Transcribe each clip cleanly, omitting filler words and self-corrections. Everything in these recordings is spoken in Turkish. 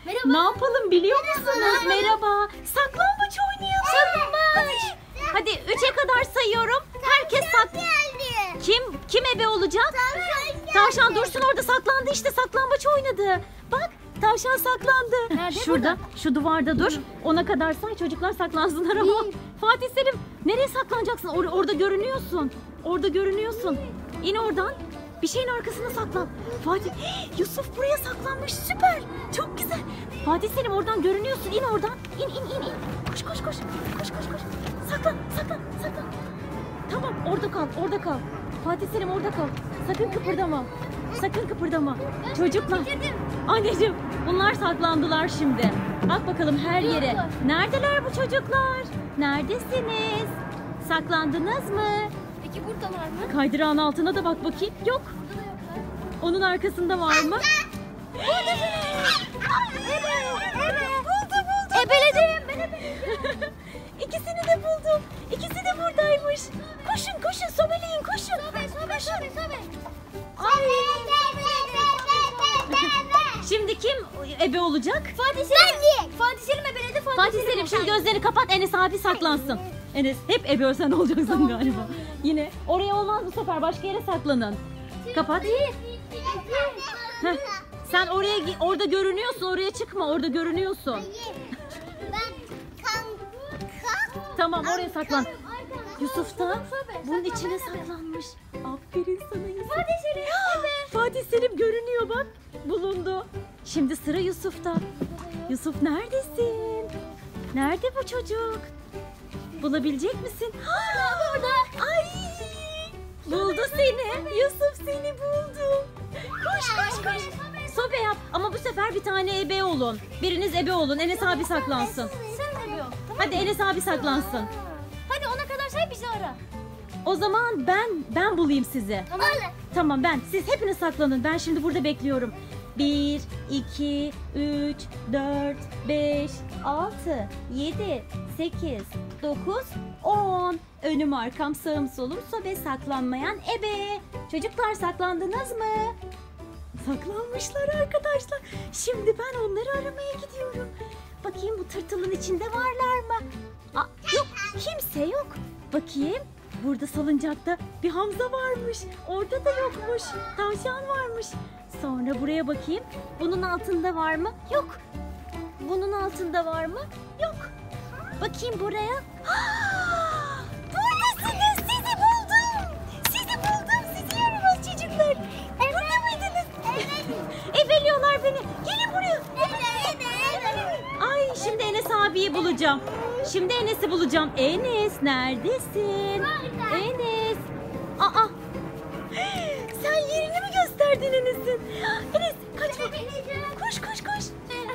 Merhaba. Ne yapalım biliyor musunuz? Merhaba. Saklambaç oynayalım. Saklambaç. Hadi 3'e kadar sayıyorum. Herkes Kim ebe olacak? Tavşan Dursun orada saklandı işte, saklambaç oynadı. Bak, tavşan saklandı. Nerede? Şurada, şu duvarda dur. Ona kadar say, çocuklar saklansınlar ama. Fatih Selim, nereye saklanacaksın? Orada görünüyorsun. Orada görünüyorsun. İn oradan. Bir şeyin arkasına saklan. Fatih, Yusuf buraya saklanmış. Süper. Çok güzel. Fatih Selim oradan görünüyorsun. İn oradan. İn. Koş. Koş. Saklan. Tamam, orada kal. Fatih Selim orada kal. Sakın kıpırdama. Çocuklar. Anneciğim, bunlar saklandılar şimdi. Bak bakalım her yere. Neredeler bu çocuklar? Neredesiniz? Saklandınız mı? Peki buradalar mı? Kaydırağın altına da bak bakayım. Yok. Burada da yoklar. Onun arkasında var mı? Buldum. Ebeledim. Ben ebeledim. İkisini de buldum. İkisi de buradaymış. Koşun, sobeleyin, koşun. Sobe. Şimdi kim ebe olacak? Fatih Selim. Fatih Selim ebeledi. Fatih Selim şimdi gözlerini kapat, Enes abi saklansın. Enes hep ebe sen olacaksın galiba. Yine oraya olmaz bu sefer, başka yere saklanın. Kapat. Heh. Sen orada görünüyorsun, oraya çıkma, orada görünüyorsun. Tamam, oraya saklan. Yusuf da bunun içine saklanmış. Aferin sana Yusuf. Fatih Selim. Fatih Selim görünüyor bak. Bulundu. Şimdi sıra Yusuf'ta. Yusuf neredesin? Nerede bu çocuk? Bulabilecek misin? Burada. Ay! Buldu seni. Yusuf seni buldu. Koş. Sobe yap. Ama bu sefer bir tane ebe olun. Biriniz ebe olun. Enes abi saklansın. Sen de yok. Hadi Enes abi saklansın. Hadi ona kadar say, bizi ara. O zaman ben bulayım sizi. Tamam. Tamam siz hepiniz saklanın. Ben şimdi burada bekliyorum. 1, 2, 3, 4, 5, 6, 7, 8, 9, 10. Önüm arkam sağım solum sobe, saklanmayan ebe. Çocuklar saklandınız mı? Saklanmışlar arkadaşlar. Şimdi ben onları aramaya gidiyorum. Bakayım bu tırtılın içinde varlar mı? Yok, kimse yok. Bakayım. Burada salıncakta bir Hamza varmış. Orada da yokmuş. Tavşan varmış. Sonra buraya bakayım. Bunun altında var mı? Yok. Bunun altında var mı? Yok. Bakayım buraya. Buradasınız. Sizi buldum. Sizi yaramaz çocuklar. Burada mıydınız? Evet. Ebeliyorlar beni. Gelin buraya. Ay, şimdi Enes abiyi bulacağım. Şimdi Enes'i bulacağım. Enes neredesin? Enes. Sen yerini mi gösterdin Enes'in? Enes kaçma. Koş.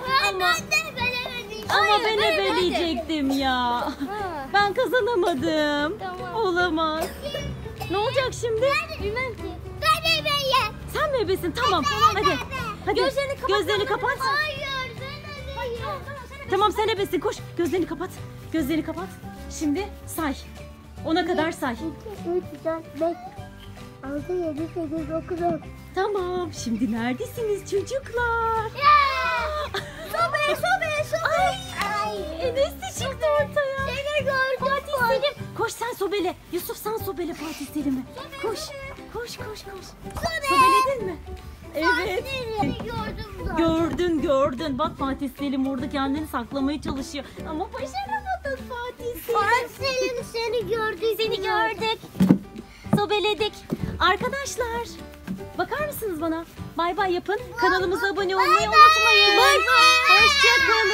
Ama ben ebeleyecektim ya. Ben kazanamadım. Tamam. Olamaz. Ne olacak şimdi? Bilmem ki. Sen mi ebesin? Tamam. Hadi. Gözlerini kapat. Hayır. Tamam, sen ebesin. Koş. Gözlerini kapat. Şimdi say. Ona kadar say. 3, 4, 5, 6, 7, 8, 9, 10. Tamam. Şimdi neredesiniz çocuklar? Sobe. Ay, Enes de çıktı ortaya. Seni gördüm. Fatih Selim. Koş sen sobele. Yusuf sen sobele Fatih Selim'i. Koş. Sobeledin mi? Evet. Seni gördüm. Gördün. Bak Fatih Selim orada kendini saklamaya çalışıyor. Ama başaramadın Fatih Selim. Seni gördük. Seni gördük. Sobeledik. Arkadaşlar, bakar mısınız bana? Bay bay yapın. Kanalımıza abone olmayı unutmayın. Bay bay. Hoşça kalın.